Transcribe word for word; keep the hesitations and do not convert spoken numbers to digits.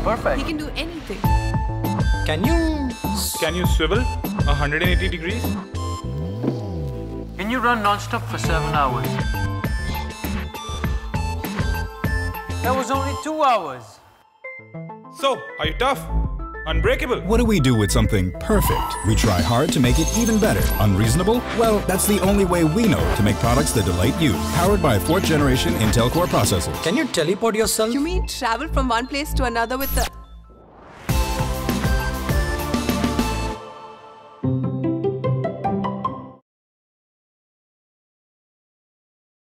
perfect. He can do anything. Can you... Can you swivel one hundred eighty degrees? Can you run non-stop for seven hours? That was only two hours. So, are you tough? Unbreakable? What do we do with something perfect? We try hard to make it even better. Unreasonable? Well, that's the only way we know to make products that delight you. Powered by a fourth generation Intel Core processor. Can you teleport yourself? You mean travel from one place to another with the